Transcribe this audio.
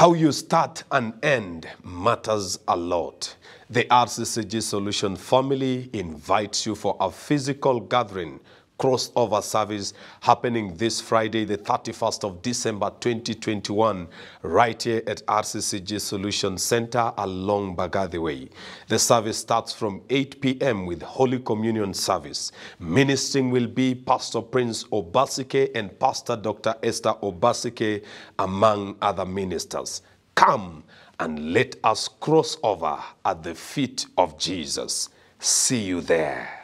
How you start and end matters a lot. The RCCG Solution family invites you for a physical gathering crossover service happening this Friday, the 31st of December 2021, right here at RCCG Solution Center along Bagathi Way. The service starts from 8 p.m. with Holy Communion service. Ministering will be Pastor Prince Obasike and Pastor Dr. Esther Obasike, among other ministers. Come and let us cross over at the feet of Jesus. See you there.